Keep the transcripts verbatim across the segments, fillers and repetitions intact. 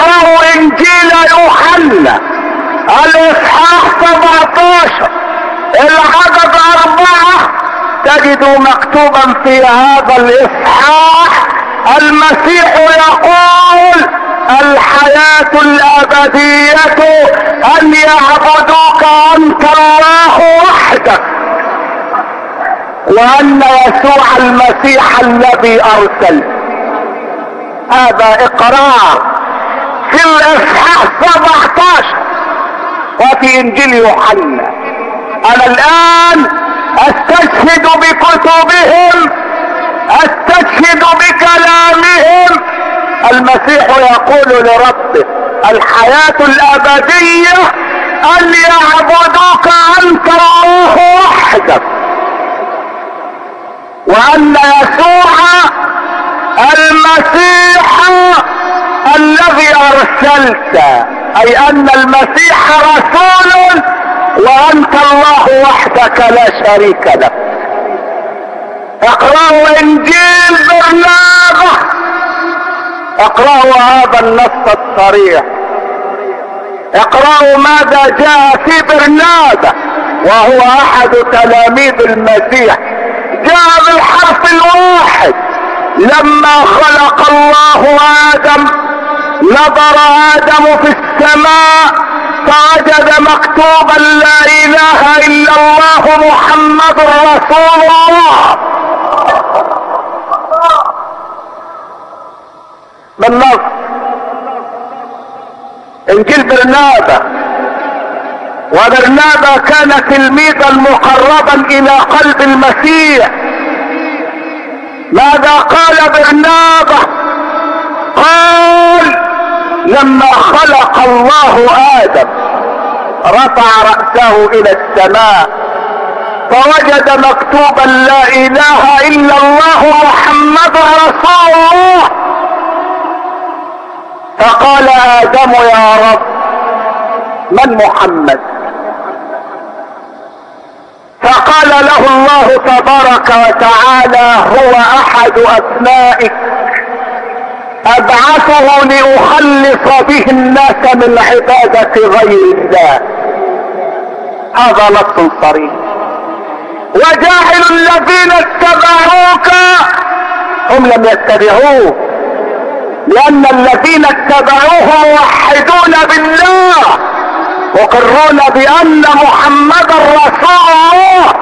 اقرأوا انجيل يوحنا الاصحاح سبعتاشر العدد اربعة تجدوا مكتوبا في هذا الاصحاح المسيح يقول الحياة الابدية ان يعبدوك انت الله وحدك وان يسوع المسيح الذي ارسل. هذا اقرار في الاصحاح سبعتاشر وفي انجيل يوحنا. انا الان استشهد بكتبهم استشهد بكلامهم. المسيح يقول لربه الحياة الابدية ان يعبدوك انت الله وحدك وان يسوع المسيح الذي ارسلت، اي ان المسيح رسول وانت الله وحدك لا شريك لك. اقرأوا انجيل برنابا، اقرأوا هذا النص الصريح، اقرأوا ماذا جاء في برنابا وهو احد تلاميذ المسيح. جاء بالحرف الواحد. لما خلق الله ادم نظر ادم في السماء فوجد مكتوبا لا اله الا الله محمد رسول الله. بالنص انجيل برنابا. وبرنابا كان تلميذا مقربا الى قلب المسيح. ماذا قال برنابا؟ قال لما خلق الله ادم رفع رأسه الى السماء فوجد مكتوبا لا اله الا الله محمد رسول الله. فقال ادم يا رب من محمد؟ فقال له الله تبارك وتعالى هو احد ابنائك ابعثه لاخلص به الناس من عبادة غير الله. هذا نص صريح. وجاعل الذين اتبعوك هم لم يتبعوه لان الذين اتبعوه موحدون بالله مقرون بان محمدا رسول الله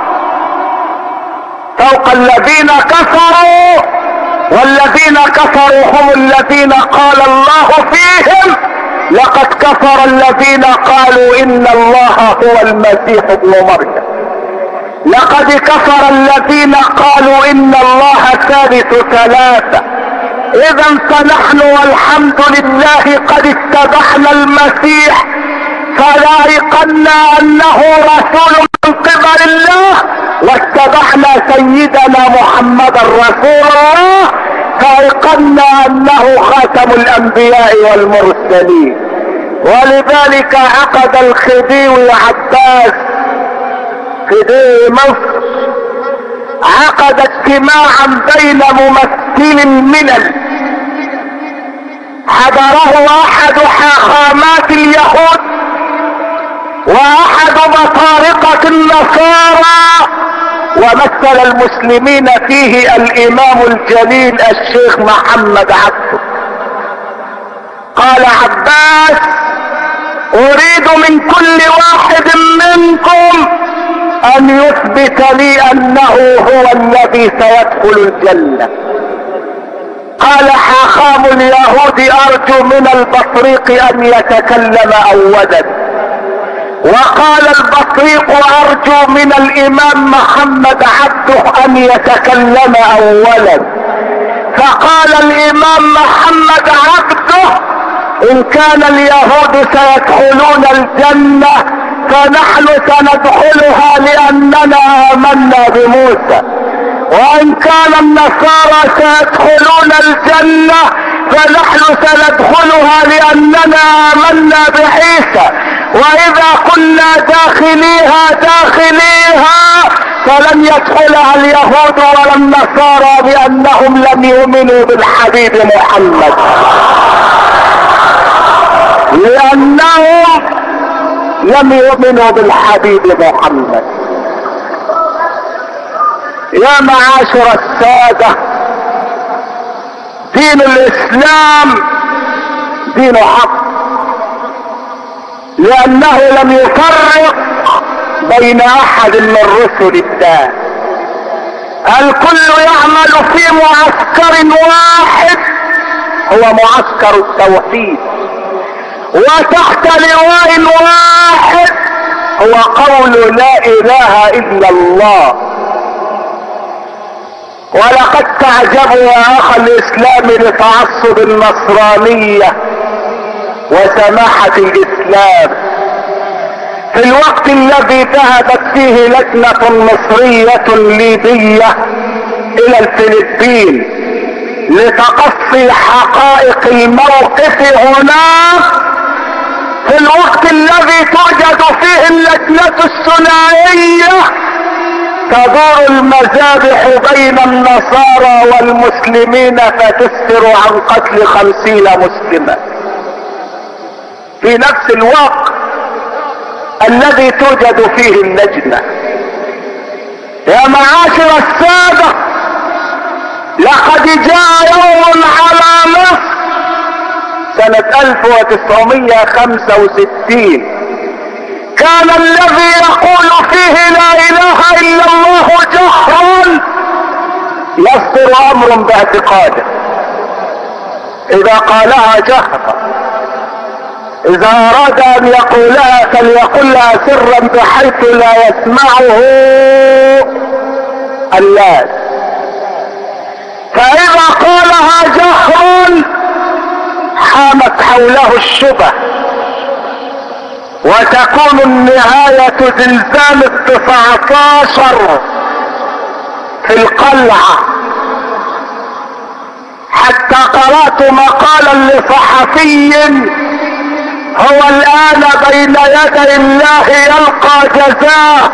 فوق الذين كفروا، والذين كفروا هم الذين قال الله فيهم لقد كفر الذين قالوا ان الله هو المسيح ابن مريم. لقد كفر الذين قالوا ان الله ثالث ثلاثة. اذا فنحن والحمد لله قد اتبعنا المسيح فلايقنا انه رسول من قبل الله واتبعنا سيدنا محمدا رسول الله فايقنا انه خاتم الانبياء والمرسلين. ولذلك عقد الخديوي عباس خديوي مصر عقد اجتماعا بين ممثلي الملل حضره احد حاخامات اليهود واحد بطارقة النصارى ومثل المسلمين فيه الامام الجليل الشيخ محمد عبده. قال عباس اريد من كل واحد منكم ان يثبت لي انه هو الذي سيدخل الجنة. قال حاخام اليهود ارجو من البطريق ان يتكلم اولا. وقال البطريق ارجو من الامام محمد عبده ان يتكلم اولا. فقال الامام محمد عبده ان كان اليهود سيدخلون الجنة فنحن سندخلها لاننا امنا بموسى، وان كان النصارى سيدخلون الجنة فنحن سندخلها لاننا امنا بعيسى، واذا كنا داخليها داخليها فلن يدخلها اليهود ولا النصارى لانهم لم يؤمنوا بالحبيب محمد. لم يؤمنوا بالحبيب محمد. يا معاشر السادة، دين الاسلام دين حق، لانه لم يفرق بين احد من رسل الله. الكل يعمل في معسكر واحد هو معسكر التوحيد، وتحت لواء واحد هو قول لا اله الا الله. ولقد تعجبوا يا اخ الاسلام لتعصب النصرانية وسماحة الاسلام في الوقت الذي ذهبت فيه لجنة مصرية ليبية الى الفلبين لتقصي حقائق الموقف هناك، في الوقت الذي توجد فيه اللجنة الثنائية تدور المذابح بين النصارى والمسلمين فتسفر عن قتل خمسين مسلما في نفس الوقت الذي توجد فيه اللجنة. يا معاشر السادة، لقد جاء يوم على مصر سنة ألف وتسعمائة وخمسة وستين كان الذي يقول فيه لا اله الا الله جهرا يصدر امر باعتقاده، اذا قالها جهرا، اذا اراد ان يقولها فليقولها سرا بحيث لا يسمعه الناس. فاذا قالها جهرا حامت حوله الشبه، وتكون النهاية زلزال التسعة عشر في القلعة. حتى قرأت مقالا لصحفي هو الآن بين يدي الله يلقى جزاء،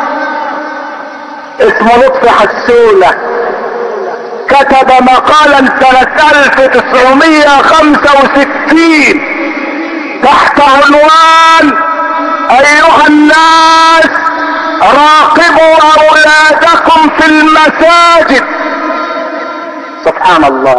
اسمه لطفي حسونة، كتب مقالا سنة ألف وتسعمائة وخمسة وستين تحت عنوان ايها الناس راقبوا اولادكم في المساجد. سبحان الله.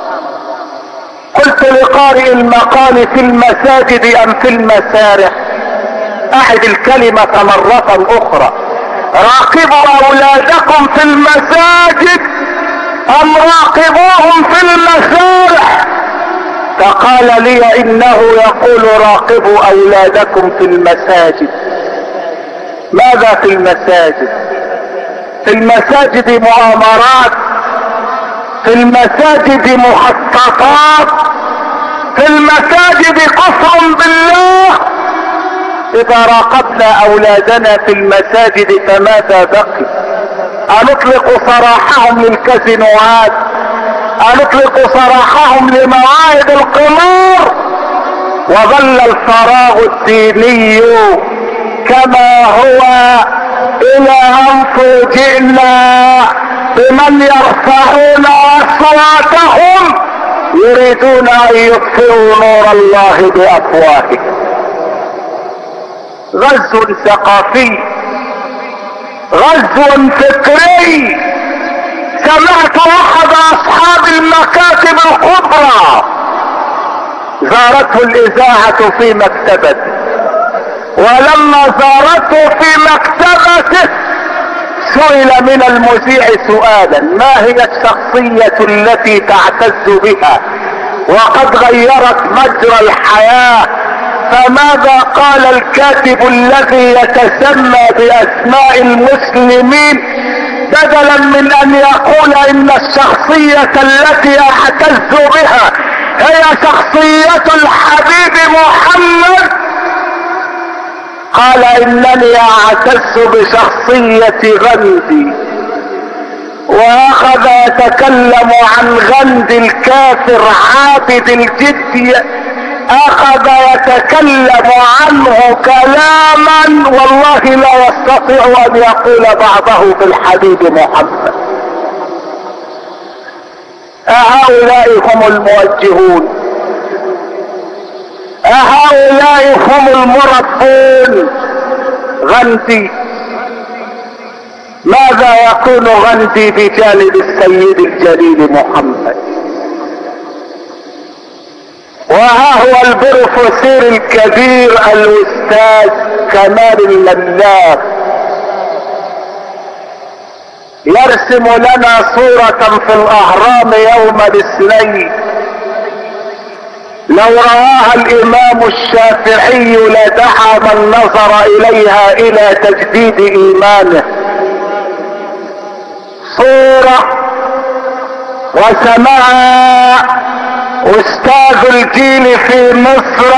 قلت لقارئ المقال في المساجد ام في المسارح؟ اعد الكلمة مرة اخرى، راقبوا اولادكم في المساجد ام راقبوهم في المسارح؟ فقال لي انه يقول راقبوا اولادكم في المساجد. ماذا في المساجد؟ في المساجد مؤامرات، في المساجد مخططات، في المساجد كفر بالله. اذا راقبنا اولادنا في المساجد فماذا بقي؟ انطلق سراحهم للكازينوات، نطلق سراحهم لمواعيد القمار، وظل الفراغ الديني كما هو الى ان فوجئنا بمن يرفعون اصواتهم يريدون ان يطفئوا نور الله بافواههم. غزو ثقافي، غزو فكري. سمعت احد اصحاب المكاتب الكبرى زارته الاذاعة في مكتبته، ولما زارته في مكتبته سئل من المذيع سؤالا: ما هي الشخصية التي تعتز بها وقد غيرت مجرى الحياة؟ فماذا قال الكاتب الذي يتسمى باسماء المسلمين بدلا من ان يقول ان الشخصية التي اعتز بها هي شخصية الحبيب محمد؟ قال انني اعتز بشخصية غندي. واخذ يتكلم عن غندي الكافر عابد الجد، اخذ يتكلم عنه كلاما والله لا يستطيع ان يقول بعضه في الحبيب محمد. أهؤلاء هم الموجهون؟ أهؤلاء هؤلاء هم المربون. غندي، ماذا يكون غندي بجانب السيد الجليل محمد؟ وها هو البروفيسور الكبير الاستاذ كمال الملاك يرسم لنا صورة في الاهرام يوم الاثنين لو رآها الامام الشافعي لدعا من نظر اليها الى تجديد ايمانه. صورة رسمها استاذ الجيل في مصر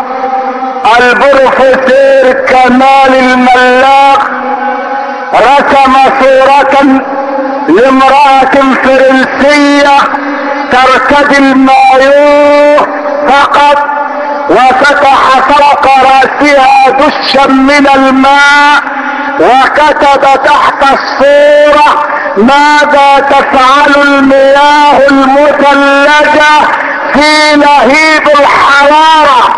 البروفيسور كمال الملاك، رسم صورة لامرأة فرنسية ترتدي المايوه فقط وفتح فوق رأسها دشا من الماء وكتب تحت الصورة: ماذا تفعل المياه المثلجة في لهيب الحرارة؟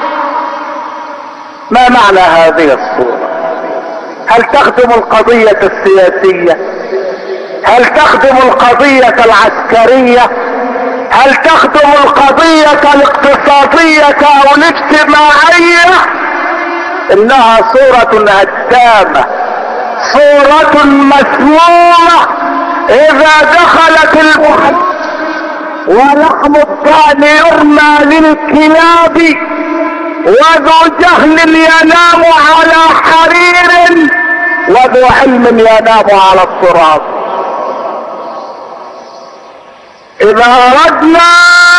ما معنى هذه الصورة؟ هل تخدم القضية السياسية؟ هل تخدم القضية العسكرية؟ هل تخدم القضية الاقتصادية او الاجتماعية؟ انها صورة هدامة، صورة مسمومة. اذا دخلت المحل ولحم الضأن يرمى للكلاب وذو جهل ينام على حرير وذو علم ينام على التراب. اذا اردنا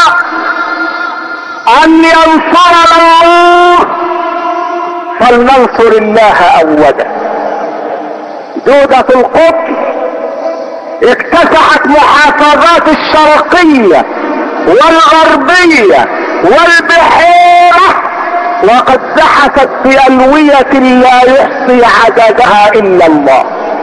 ان ينصرنا الله فلننصر الله اولا. دودة القطر اكتسحت محافظات الشرقية والغربية والبحيرة وقد زحفت بألوية لا يحصي عددها الا الله.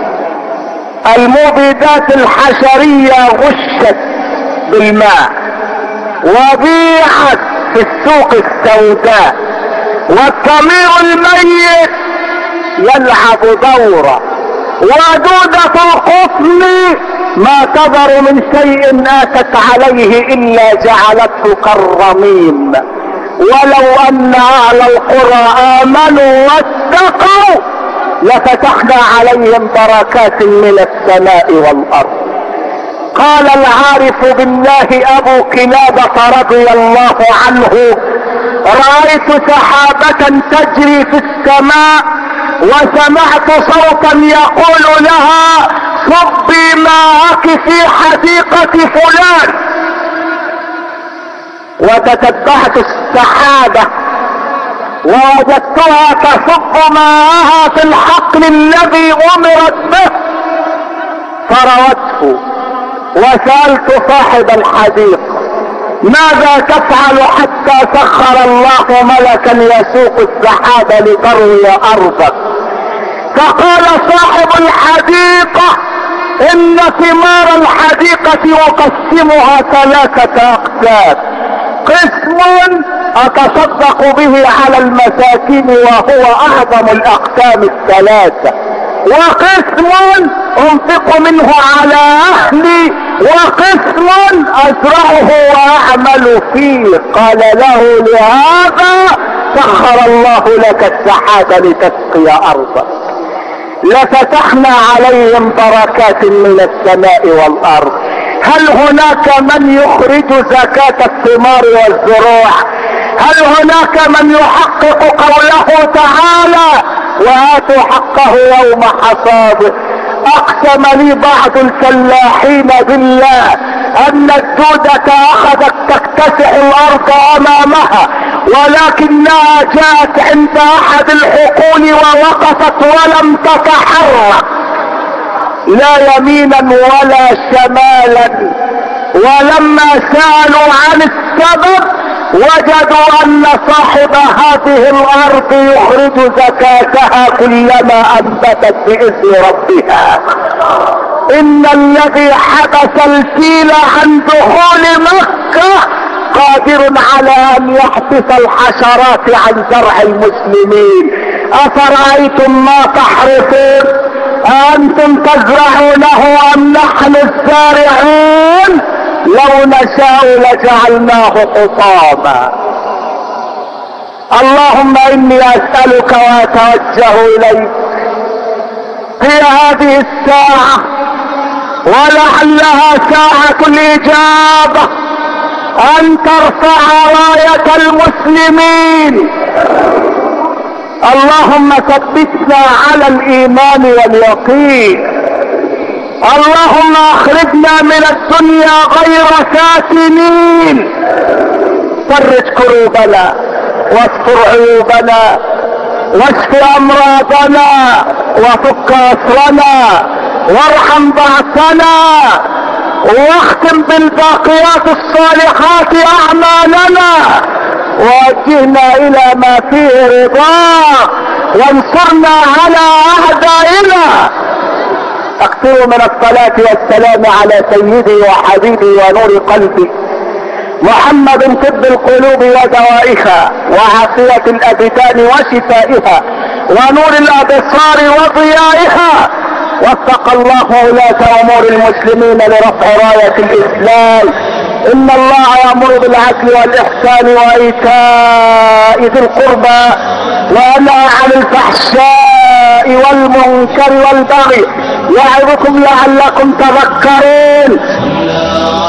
المبيدات الحشرية غشت بالماء وبيعت في السوق السوداء، والضمير الميت يلعب دورة، ودودة القطن ما تذر من شيء اتت عليه الا جعلته كالرميم. ولو ان اهل القرى امنوا واتقوا لفتحنا عليهم بركات من السماء والارض. قال العارف بالله ابو كلابة رضي الله عنه: رأيت سحابة تجري في السماء وسمعت صوتا يقول لها: صبي ماءك في حديقة فلان. وتتبعت السحابة ووجدتها تصب ماءها في الحقل الذي امرت به، فروته وسألت صاحب الحديقة: ماذا تفعل حتى سخر الله ملكا يسوق السحاب لتروي ارضك؟ فقال صاحب الحديقة: ان ثمار الحديقة اقسمها ثلاثة اقسام: قسم اتصدق به على المساكين وهو اعظم الاقسام الثلاثة، وقسم انفق منه على اهلي، وقسم ازرعه واعمل فيه. قال له: لهذا سخر الله لك السحاب لتسقي ارضك. لفتحنا عليهم بركات من السماء والارض. هل هناك من يخرج زكاة الثمار والزروع؟ هل هناك من يحقق قوله تعالى: وآتوا حقه يوم حصاده؟ اقسم لي بعض الفلاحين بالله ان الدودة اخذت تكتسح الارض امامها، ولكنها جاءت عند احد الحقول ووقفت ولم تتحرك لا يمينا ولا شمالا. ولما سألوا عن السبب وجدوا ان صاحب هذه الارض يخرج زكاتها كلما انبتت باذن ربها. ان الذي حبس الفيل عن دخول مكة قادر على ان يحبس الحشرات عن زرع المسلمين. افرأيتم ما تحرثون أأنتم تزرعونه ام نحن الزارعون؟ لو نشاء لجعلناه حطاما. اللهم اني اسألك واتوجه اليك في هذه الساعة ولعلها ساعة الاجابة ان ترفع راية المسلمين. اللهم ثبتنا على الايمان واليقين. اللهم اخرجنا من الدنيا غير ساكنين. فرج كروبنا واستر عيوبنا واشف امراضنا وفك اسرنا وارحم بعثنا واختم بالباقيات الصالحات اعمالنا ووجهنا الى ما فيه رضاك وانصرنا على اعدائنا. اكثروا من الصلاة والسلام على سيدي وحبيبي ونور قلبي محمد طب القلوب ودوائها وعافية الابدان وشفائها ونور الابصار وضيائها. وفق الله ولاة امور المسلمين لرفع راية الاسلام. ان الله يأمر بالعدل والاحسان وايتاء ذي القربى وينهى عن الفحشاء والمنكر والبغي يعظكم لعلكم تذكرون.